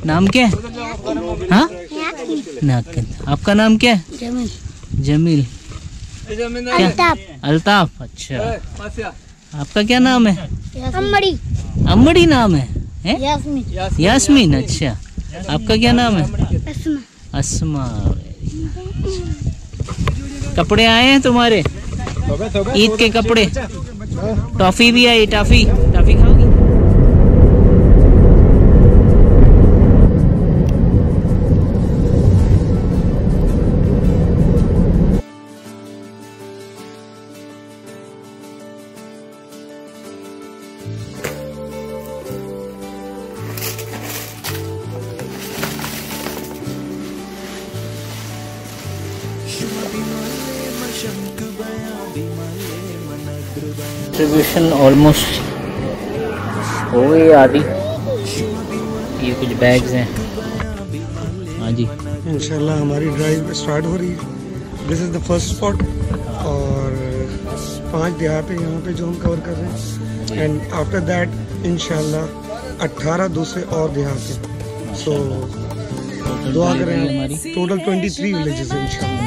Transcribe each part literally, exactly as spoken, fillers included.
नाम क्या है? हाँ नाकिन। आपका नाम क्या है? जमील। जमील। अल्ताफ। अल्ताफ। अच्छा, आपका क्या नाम है? अम्मड़ी। अम्मड़ी नाम है, है? यास्मीन। यास्मीन। अच्छा, आपका क्या नाम है? अस्मा। अस्मा। कपड़े आए हैं तुम्हारे ईद के कपड़े? टॉफी भी आई। टॉफी टॉफी खाओगी? डिस्ट्रीब्यूशन ऑलमोस्ट हो गई आदि। ये कुछ बैग्स हैं। हाँ जी, इंशाल्लाह हमारी ड्राइव स्टार्ट हो रही है। This is the first spot और पांच देहात पे यहाँ पे जो हम कवर कर रहे हैं एंड आफ्टर दैट इंशाल्लाह अट्ठारह दूसरे और देहात हैं। सो दुआ करें हमारी टोटल ट्वेंटी थ्री विलेजेस हैं इंशाल्लाह।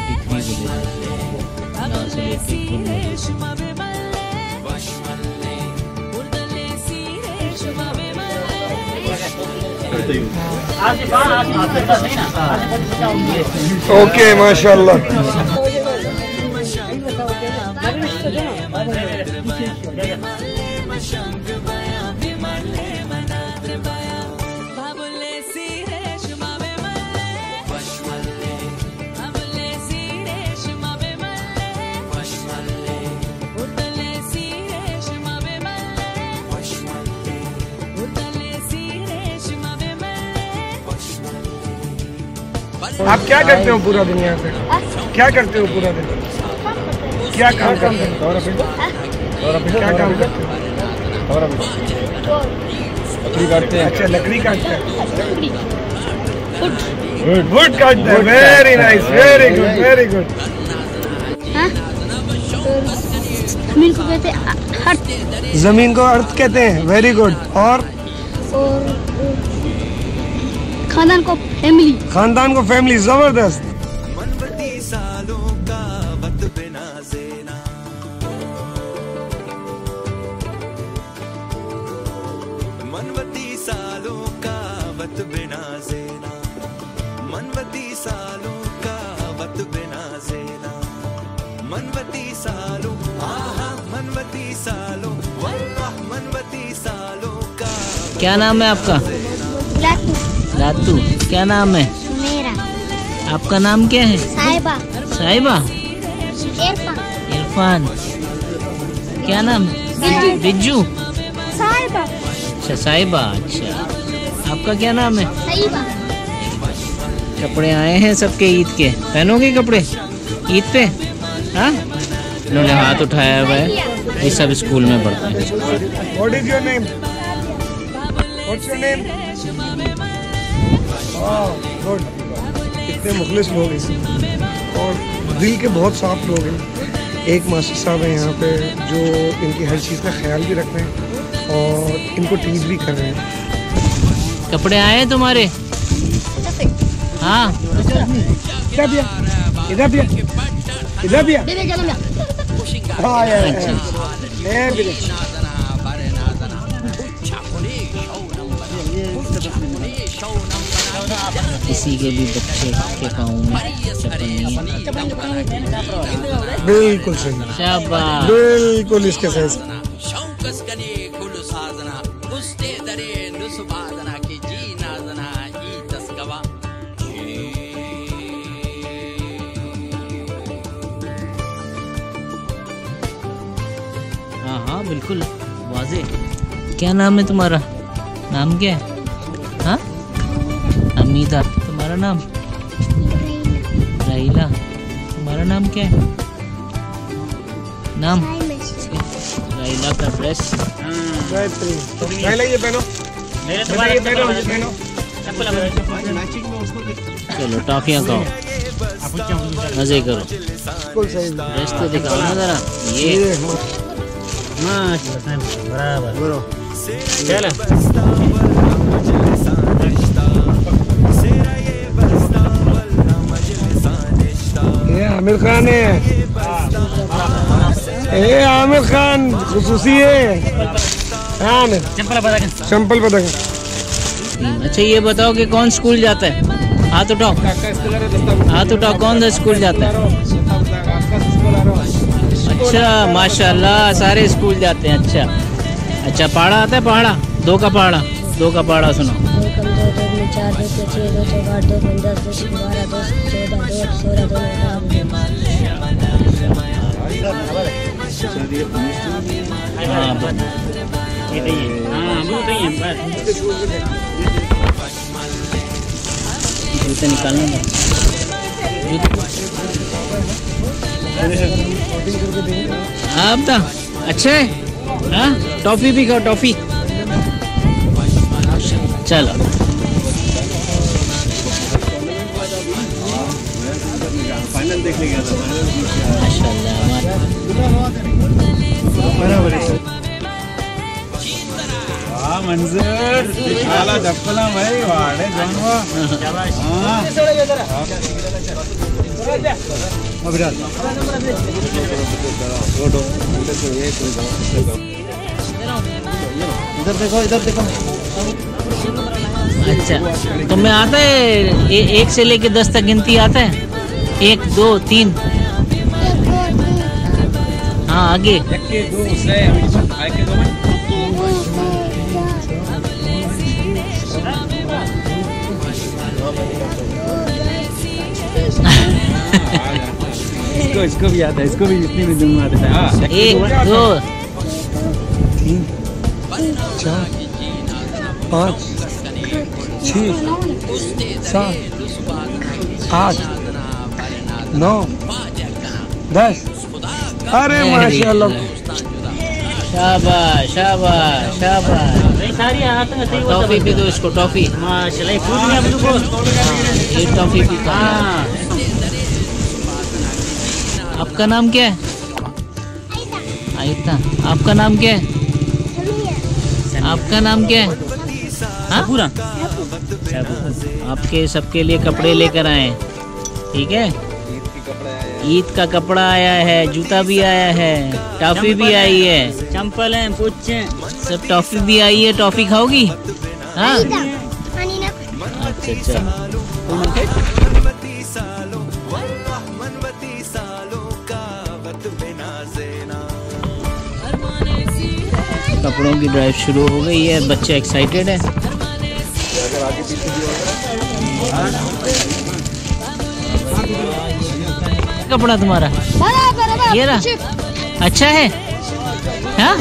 ओके माशाल्लाह। आप क्या करते हो पूरा दिन यहाँ पे? क्या करते हो पूरा दिन? क्या काम करते हो? क्या काम करते हो? लकड़ी काटते हैं। अच्छा, लकड़ी काटते हैं। वुड काटते हैं। Very nice, very good, very good. जमीन को कहते हैं अर्थ। जमीन को अर्थ कहते हैं। Very good. और खानदान को फैमिली। खानदान को फैमिली। जबरदस्त। मनवती सालों का वक्त बिना ज़ेना, मनवती सालों का वक्त बिना ज़ेना, मनवती सालों का वक्त बिना ज़ेना, मनवती सालों, आहा मनवती सालों, वल्लाह मनवती सालों का। क्या नाम है आपका? लातू। लातू। क्या नाम है मेरा? आपका नाम क्या है? साहिबा। साहिबा। इरफान। इरफान। क्या नाम है? बिज्जू। साहिबा। अच्छा, साहिबा। अच्छा, आपका क्या नाम है? साहिबा। कपड़े आए हैं सबके ईद के। पहनोगे कपड़े ईद पे? हाँ, इन्होंने हाथ उठाया हुआ है। ये सब स्कूल में पढ़ते हैं। What is your name? What's your name? Good. इतने मुखलिस लोग हैं और दिल के बहुत साफ लोग हैं। एक मास्टर साहब हैं यहाँ पे जो इनकी हर चीज़ का ख्याल भी रख रहे हैं और इनको टीच भी कर रहे हैं। कपड़े आए हैं तुम्हारे? हाँ। इधर भी इधर भी इधर भी हाँ यार। किसी के भी बच्चे के पाँव में चप्पल नहीं है। बिल्कुल सही। शाबाश। बिल्कुल इसके साथ। हाँ हाँ बिल्कुल वाजे। क्या नाम है तुम्हारा? नाम क्या है? हाँ, अमीदा। तुम्हारा नाम? राहिला। तुम्हारा नाम क्या है? नाम? राहिला का ड्रेस। ये पहनो। ये पहनो, ये पहनो। चलो टॉफियाँ खाओ, मजे करो। ड्रेस तो दिखाओ ना जरा। ये बराबर। चलो आमिर खान है। ए आमिर खान खुसूसी है। हाँ चंपल पता चंपल पता। अच्छा ये बताओ कि कौन स्कूल जाता है? हाथ उठाओ, हाथ उठाओ, कौन सा स्कूल जाता है? अच्छा माशाल्लाह सारे स्कूल जाते हैं। अच्छा अच्छा पहाड़ा आता है? पहाड़ा दो का पहाड़ा, दो का पहाड़ा सुनो। जूते निकालना है। आप दा अच्छा है। हाँ टॉफी भी खाओ, टॉफी। चलो फाइनल देखने गया था। माशाल्लाह मंजर दिखाला चप्पला भाई वाड़े जानवा। इधर देखो, इधर देखो। अच्छा तुम्हें आता है ए, एक से लेके दस तक गिनती आता है? एक दो तीन, हाँ आगे। इसको इसको भी आता है, इसको भी जितनी भी दूंगा आता है। एक दो तीन चार पाँच छः सात आठ नौ दस। अरे माशाल्लाह शाबाश शाबाश शाबाश। टॉफी भी दो इसको, टॉफी। माशाल्लाह ये टॉफी भी। हाँ आपका नाम क्या है? आयता। आपका नाम क्या है? आपका नाम क्या है? हाँ पूरा। आपके सबके लिए कपड़े लेकर आए हैं, ठीक है? ईद का कपड़ा आया है, जूता भी आया है, टॉफी भी आई है, चंपल है, पूछे सब टॉफी भी आई है। टॉफी खाओगी? हाँ अच्छा अच्छा। कपड़ों की ड्राइव शुरू हो गई है, बच्चे एक्साइटेड है। कपड़ा तुम्हारा ये रहा? अच्छा है। हाँ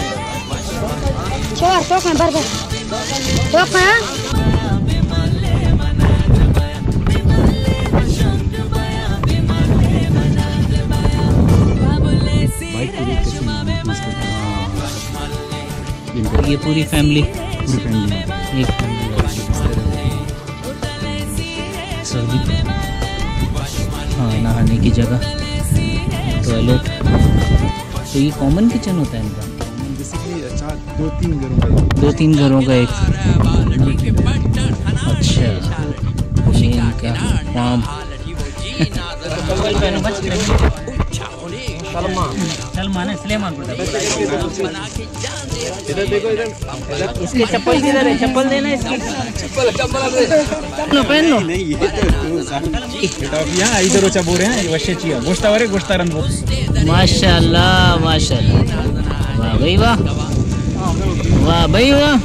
ये पूरी फैमिली, पूरी फैमिली एक सर्दी। हाँ नहाने की जगह, टॉयलेट। तो ये कॉमन किचन होता है इनका? दो तीन घरों का दो तीन घरों का एक। अच्छा ये इनका फार्म। सलमान है, सलेमान। इधर देखो, इधर इसके चप्पल किधर है? चप्पल देना इसकी। चप्पल चप्पल लो पहन लो। नहीं ये टॉफियां इधर ओचा बोरे हैं वशे चिया गोश्तावरे गोश्तारन वो। माशाल्लाह माशाल्लाह, वाह भाई वाह, वाह भाई वाह।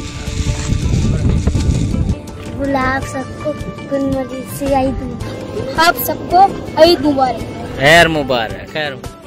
गुलाब सबको ईद, आप सबको ईद मुबारक। खैर मुबारक, खैर।